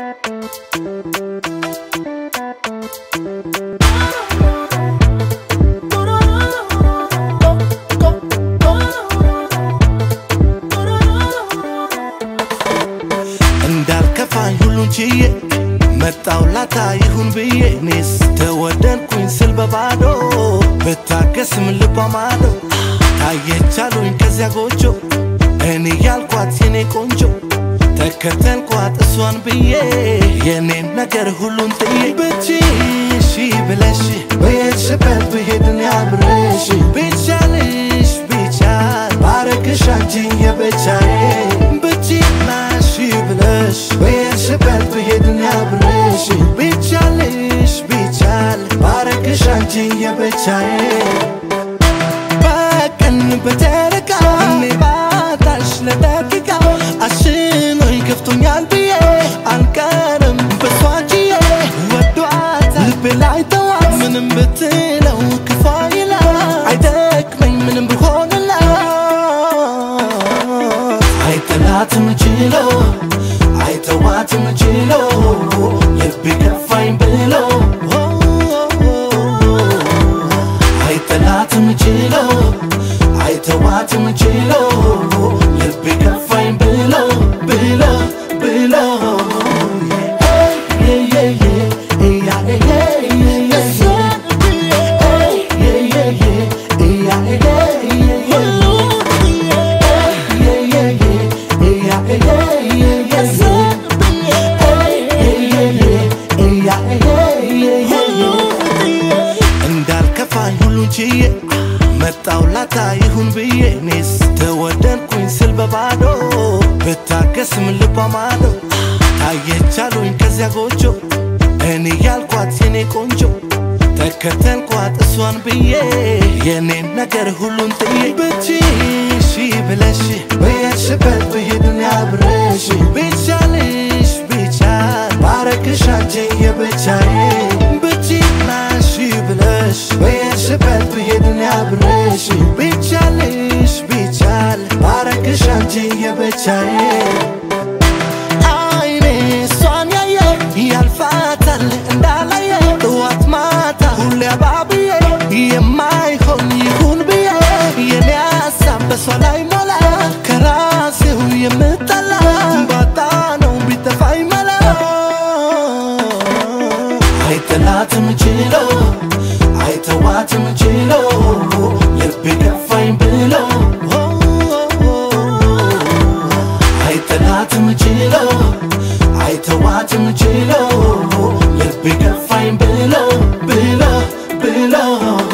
እንዳልከፋኝ ሁሉን ችዬ መጣው ላታ ይሁን ብዬ እኔስ ተወደድኩኝ ስል በባዶ ብታገስም ልቧ ማዶ ታየቻሉኝ ከዚያ ጎጆ እኔ ያልኳት የኔ ቆንጆ ተከተልኳት እሷን ብዬ የኔን ነገር ሁሉን ጥዬ ብቻሽ ብለሽ በየሽበት ብሄድን ያብረሽ ብቻልሽ ብቻል ባረግሽ አንቺን የብቻዬ ብቻሽ ብለሽ በየሽበት ብሄድን ያብረሽ ብቻልሽ ብቻል ባረግሽ አንቺን የብቻዬ በቀን በተረካ እኔ ባታሽ ለደቂቃ አሽኖኝ ከፍቶኛል ብዬ አንቀርም በሷችዬ ወዷታ ልቤ ላይ ተዋት ምንም ብትለው ክፋ ይላል አይደክመኝ ምንም ብሆንላት አይጠላትም ችለው አይተዋትም ችለው ልቤ ከፋኝ ብለው አይጠላትም ችለው አይተዋትም ችለው ልቤ ከፋኝ ብለው ብለው ብለው እንዳልከፋኝ ሁሉን ችዬ መጣው ላታ ይሁን ብዬ እኔስ ተወደድኩኝ ስል በባዶ ብታገስም ልቧ ማዶ ታየቻሉኝ ከዚያ ጎጆ እኔ ያልኳት የኔ ቆንጆ ተከተልኳት እሷን ብዬ የኔን ነገር ሁሉን ጥዬ ብቻሽ ብለሽ በየሽበት ብሄድን ያብረሽ ብቻልሽ ብቻል ባረግሽ አንቺን የብቻዬ ብቻሽ ብለሽ በየሽበት ብሄድን ያብረሽ ብቻልሽ ብቻል ባረግሽ አንቺን የብቻዬ አይኔ እሷን ያየ ያልፋታል እንዳላየ ጠዋት ማታ ሁሌ አባብዬ የማይሆን ይሁን ብዬ የኔ ሀሳብ በሷ ላይ ሞላ ከራሴው የምጠላ ባጣ ነው ቢጠፋኝ መላ አይጠላትም ችለው አይተዋትም ችለው ልቤ ከፋኝ ብለው አይጠላትም ችለው አይተዋትም ችለው ልቤ ከፋኝ ብለው ብለው ብለው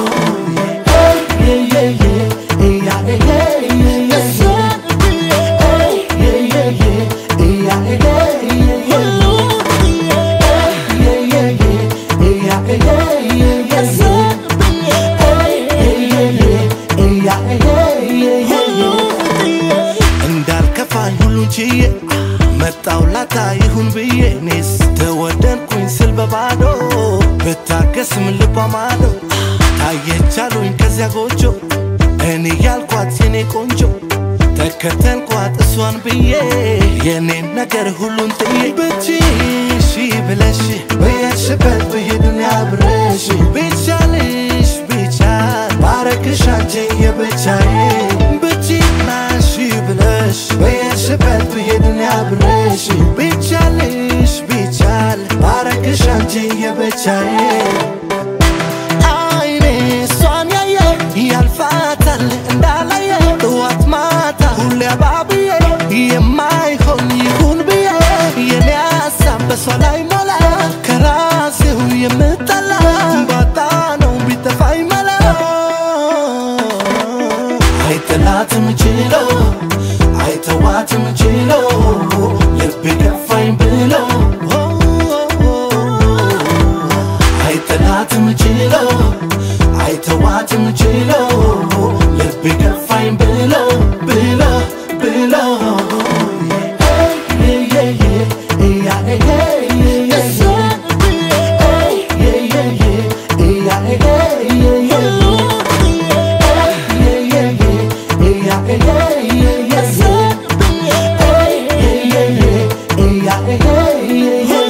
እንዳልከፋኝ ሁሉን ችዬ መጣው ላታ ይሁን ብዬ እኔስ ተወደድኩኝ ስል በባዶ ብታገስም ልቧ ማዶ ታየቻሉኝ ከዚያ ጎጆ እኔ ያልኳት የኔ ቆንጆ ተከተልኳት እሷን ብዬ የኔን ነገር ሁሉን ጥዬ ብቻሽ ብለሽ በየሽበት ብሄድን ያብረሽ ብቻልሽ ብቻል ባረግሽ አንቺን የብቻዬ ብቻሽ ብለሽ በየሽበት ብሄድን ያብረሽ ብቻልሽ ብቻል ባረግሽ አንቺን የብቻዬ አይኔ እሷን ያየ ያልፋታል እንዳላየ ጠዋት ማታ ሁሌ አባብዬ የማይሆን ይሁን ብዬ የኔ ሀሳብ በሷ ላይ ሞላ ከራሴው የምጠላ ባጣ ነው ቢጠፋኝ መላ አይጠላትም ችለው አይተዋትም ችለው ልቤ ከፋኝ ብለው አይጠላትም ችለው አይተዋትም ችለው ልቤ ከፋኝ ብለው ብለው ብለው yeah.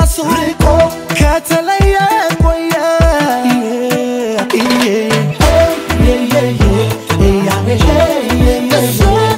ከራሱ ርቆ ከተለየ ቆየ yeah, yeah, yeah, yeah, yeah, yeah, yeah, yeah.